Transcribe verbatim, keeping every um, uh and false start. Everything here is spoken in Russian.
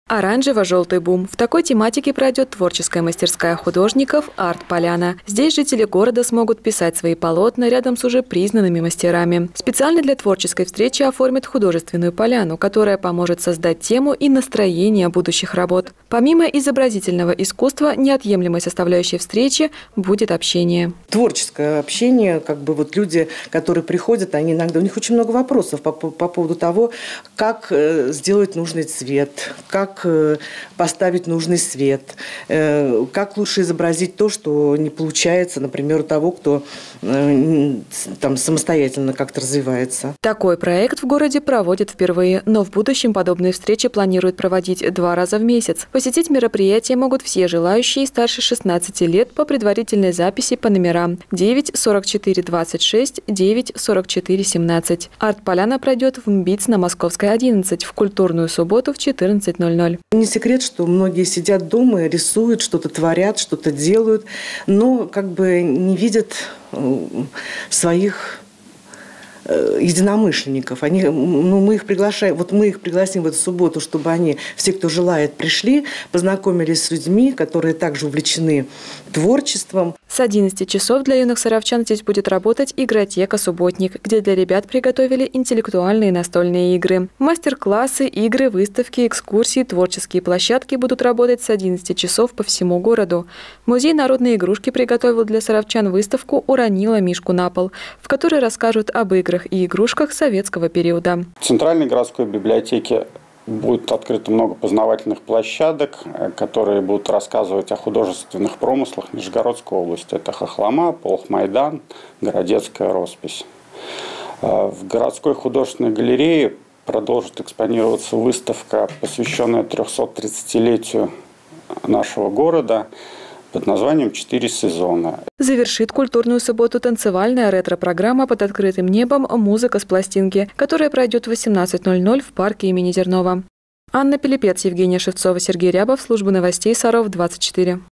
Оранжево-желтый бум. В такой тематике пройдет творческая мастерская художников «Арт-Поляна». Здесь жители города смогут писать свои полотна рядом с уже признанными мастерами. Специально для творческой встречи оформят художественную поляну, которая поможет создать тему и настроение будущих работ. Помимо изобразительного искусства, неотъемлемой составляющей встречи будет общение. Творческое общение, как бы вот люди, которые приходят, они иногда, у них очень много вопросов по, по поводу того, как сделать нужный цвет, как поставить нужный свет, как лучше изобразить то, что не получается, например, у того, кто там самостоятельно как-то развивается. Такой проект в городе проводят впервые, но в будущем подобные встречи планируют проводить два раза в месяц. Посетить мероприятие могут все желающие старше шестнадцати лет по предварительной записи по номерам девять сорок четыре двадцать шесть, девять сорок четыре семнадцать. Арт-поляна пройдет в МБИЦ на Московской одиннадцать в культурную субботу в четырнадцать ноль ноль. Не секрет, что многие сидят дома, рисуют, что-то творят, что-то делают, но как бы не видят своих единомышленников. Они, ну, мы их приглашаем, вот мы их пригласим в эту субботу, чтобы они, все, кто желает, пришли, познакомились с людьми, которые также увлечены творчеством. С одиннадцати часов для юных саровчан здесь будет работать игротека «Субботник», где для ребят приготовили интеллектуальные настольные игры. Мастер-классы, игры, выставки, экскурсии, творческие площадки будут работать с одиннадцати часов по всему городу. Музей народной игрушки приготовил для саровчан выставку «Уронила мишку на пол», в которой расскажут об играх и игрушках советского периода. В Центральной городской библиотеке будет открыто много познавательных площадок, которые будут рассказывать о художественных промыслах Нижегородской области. Это Хохлома, Полхмайдан, Городецкая роспись. В городской художественной галерее продолжит экспонироваться выставка, посвященная трехсотридцатилетию нашего города, под названием «Четыре сезона». Завершит культурную субботу танцевальная ретро-программа «Под открытым небом. Музыка с пластинки», которая пройдет в восемнадцать ноль ноль в парке имени Зернова. Анна Пилипец, Евгения Шевцова, Сергей Рябов, служба новостей Саров двадцать четыре.